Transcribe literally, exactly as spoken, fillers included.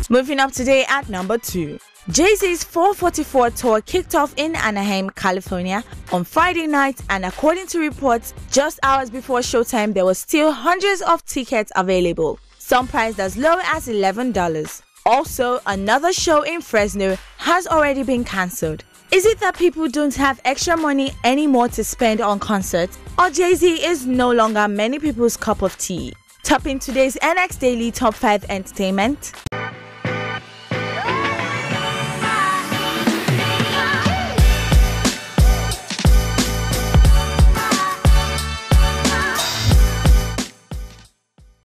Moving up today at number two. Jay-Z's four forty-four tour kicked off in Anaheim, California on Friday night, and according to reports, just hours before showtime there were still hundreds of tickets available, some priced as low as eleven dollars. Also, another show in Fresno has already been cancelled. Is it that people don't have extra money anymore to spend on concerts, or Jay-Z is no longer many people's cup of tea? Topping today's N X Daily Top five Entertainment.